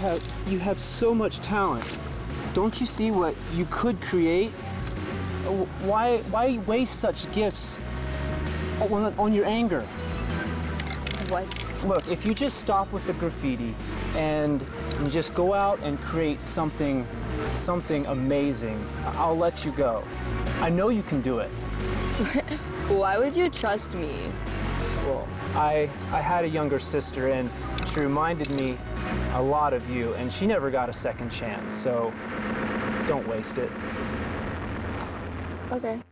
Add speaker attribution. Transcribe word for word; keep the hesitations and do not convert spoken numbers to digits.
Speaker 1: have, you have so much talent. Don't you see what you could create? Why, why waste such gifts on, on your anger?
Speaker 2: What?
Speaker 1: Look, if you just stop with the graffiti and you just go out and create something, something amazing, I'll let you go. I know you can do it.
Speaker 2: Why would you trust me?
Speaker 1: Well, I, I had a younger sister, and she reminded me a lot of you, and she never got a second chance, so don't waste it.
Speaker 2: Okay.